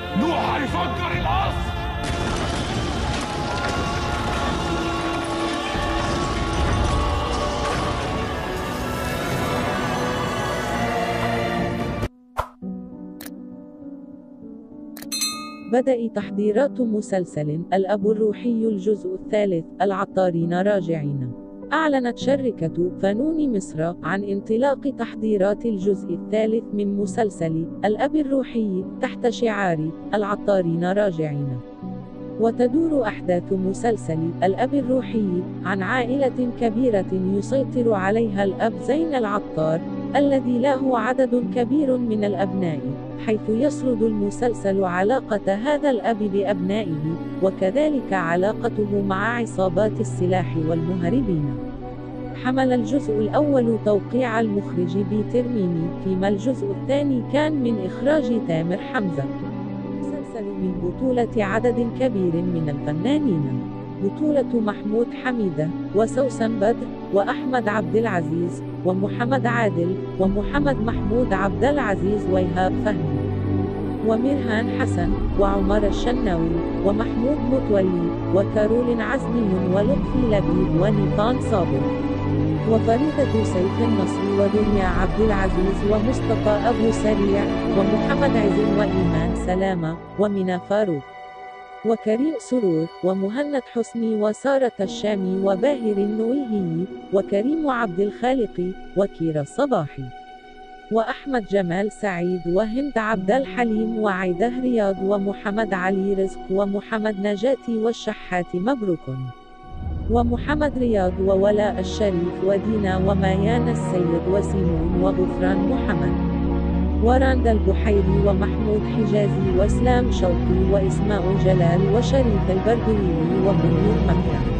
نوح هيفجر القصر. بدأ تحضيرات مسلسل الأب الروحي الجزء الثالث العطارين راجعين. أعلنت شركة فنون مصر عن انطلاق تحضيرات الجزء الثالث من مسلسل الأب الروحي تحت شعار العطارين راجعين. وتدور أحداث مسلسل الأب الروحي عن عائلة كبيرة يسيطر عليها الأب زين العطار الذي له عدد كبير من الأبناء، حيث يسرد المسلسل علاقة هذا الأب بأبنائه، وكذلك علاقته مع عصابات السلاح والمهربين. حمل الجزء الأول توقيع المخرج بيتر ميمي، فيما الجزء الثاني كان من إخراج تامر حمزة. مسلسل من بطولة عدد كبير من الفنانين، بطولة محمود حميدة، وسوسن بدر، وأحمد عبد العزيز، ومحمد عادل، ومحمد محمود عبد العزيز، وإيهاب فهمي، ومرهان حسن، وعمر الشناوي، ومحمود متولي، وكارولين عزمي، ولطفي لبيب، ونيفان صابر، وفريدة سيف النصر، ودنيا عبد العزيز، ومصطفى أبو سريع، ومحمد عز، وإيمان سلامة، ومنى فاروق، وكريم سرور، ومهند حسني، وسارة الشامي، وباهر النويهي، وكريم عبد الخالق، وكيرا صباحي، وأحمد جمال سعيد، وهند عبد الحليم، وعيده رياض، ومحمد علي رزق، ومحمد نجاتي، والشحات مبروك، ومحمد رياض، وولاء الشريف، ودينا، وميان السيد، وسيمون، وغفران محمد، وراندا البحيري، ومحمود حجازي، واسلام شوقي، وإسماء جلال، وشريف البردويلي، ومنير مكة.